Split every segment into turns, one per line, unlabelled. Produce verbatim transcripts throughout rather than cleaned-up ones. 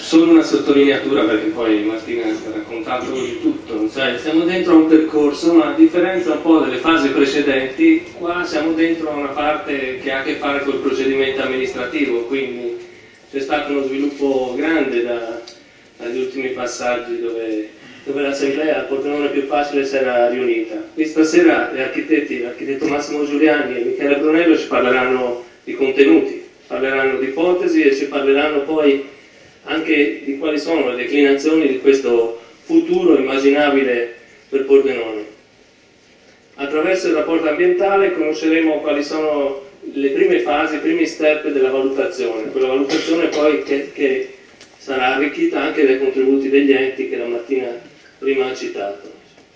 solo una sottolineatura, perché poi Martina sta raccontando di tutto, cioè, siamo dentro a un percorso, ma a differenza un po' delle fasi precedenti, qua siamo dentro a una parte che ha a che fare col procedimento amministrativo, quindi c'è stato uno sviluppo grande da, dagli ultimi passaggi dove, dove l'assemblea, al Pordenone più facile, si era riunita. Qui stasera gli architetti, l'architetto Massimo Giuliani e Michele Brunello ci parleranno di contenuti, parleranno di ipotesi e ci parleranno poi anche di quali sono le declinazioni di questo futuro immaginabile per Pordenone. Attraverso il rapporto ambientale conosceremo quali sono le prime fasi, i primi step della valutazione, quella valutazione poi che, che sarà arricchita anche dai contributi degli enti che la Martina prima ha citato.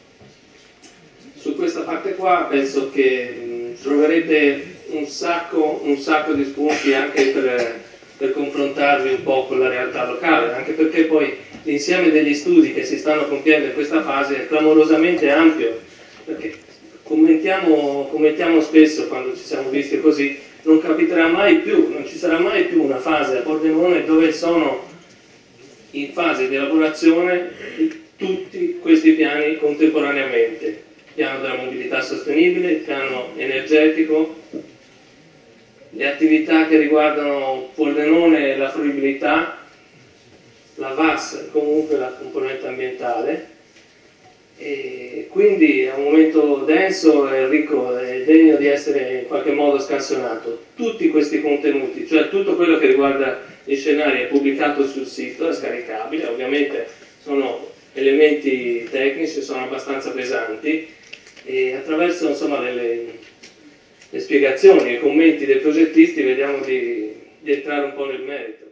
Su questa parte qua penso che mh, troverete un sacco, un sacco di spunti anche per, per confrontarvi un po' con la realtà locale, anche perché poi l'insieme degli studi che si stanno compiendo in questa fase è clamorosamente ampio, perché commentiamo, commentiamo spesso quando ci siamo visti così, non capiterà mai più, non ci sarà mai più una fase a Pordenone dove sono in fase di elaborazione tutti questi piani contemporaneamente. Il piano della mobilità sostenibile, il piano energetico, le attività che riguardano Pordenone e la fruibilità, la V A S, comunque la componente ambientale, e quindi è un momento denso e ricco e degno di essere in qualche modo scansionato. Tutti questi contenuti, cioè tutto quello che riguarda gli scenari, è pubblicato sul sito, è scaricabile, ovviamente sono elementi tecnici, sono abbastanza pesanti, e attraverso insomma le, le spiegazioni e i commenti dei progettisti vediamo di, di entrare un po' nel merito.